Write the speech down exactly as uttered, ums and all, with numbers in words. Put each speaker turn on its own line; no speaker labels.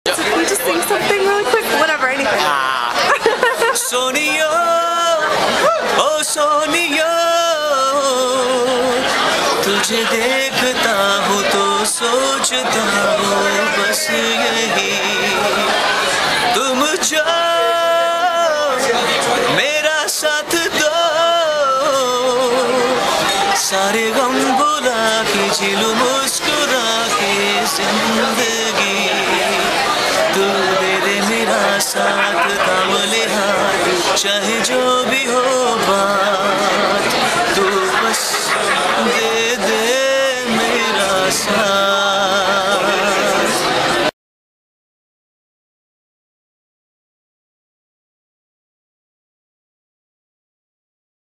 Can you just sing something really quick? Whatever, anything.
Sonia, ओ सोनिया, तुझे देखता हूँ तो सोचता हूँ बस यही, तुम जाओ मेरा साथ दो, सारे गम भुला के जिलूं मुस्कुरा के जिंदगी, तू दे दे मेरा साथ, थाम ले हाथ, चाहे जो भी हो।